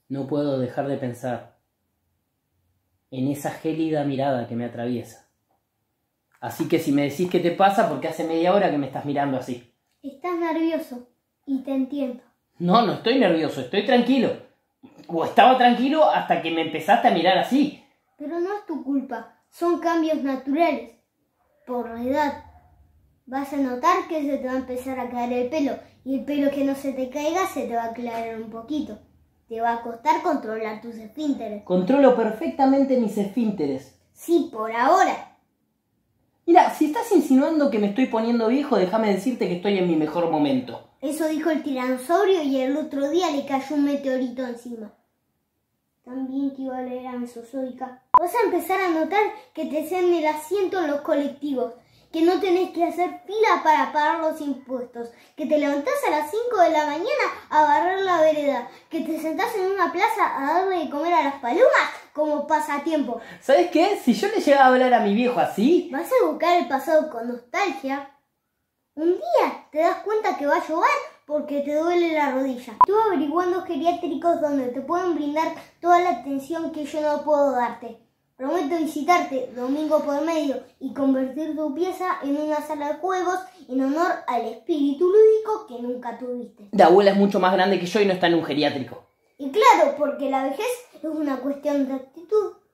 No puedo dejar de pensar en esa gélida mirada que me atraviesa. Así que si me decís qué te pasa, porque hace media hora que me estás mirando así. Estás nervioso y te entiendo. No estoy nervioso, estoy tranquilo. O estaba tranquilo hasta que me empezaste a mirar así. Pero no es tu culpa, son cambios naturales. Por la edad, vas a notar que se te va a empezar a caer el pelo. Y el pelo que no se te caiga se te va a aclarar un poquito. Te va a costar controlar tus esfínteres. Controlo perfectamente mis esfínteres. Sí, por ahora. Mira, si estás insinuando que me estoy poniendo viejo, déjame decirte que estoy en mi mejor momento. Eso dijo el tiranosaurio y el otro día le cayó un meteorito encima. También que iba a leer a Mesozoica. Vas a empezar a notar que te ceden el asiento en los colectivos, que no tenés que hacer fila para pagar los impuestos, que te levantás a las 5 de la mañana a barrer la vereda, que te sentás en una plaza a darle de comer a las palomas como pasatiempo. ¿Sabes qué? Si yo le llegaba a hablar a mi viejo así... Vas a evocar el pasado con nostalgia. Un día te das cuenta que va a llover porque te duele la rodilla. Estuve averiguando geriátricos donde te pueden brindar toda la atención que yo no puedo darte. Prometo visitarte domingo por medio y convertir tu pieza en una sala de juegos en honor al espíritu lúdico que nunca tuviste. La abuela es mucho más grande que yo y no está en un geriátrico. Y claro, porque la vejez es una cuestión de actitud.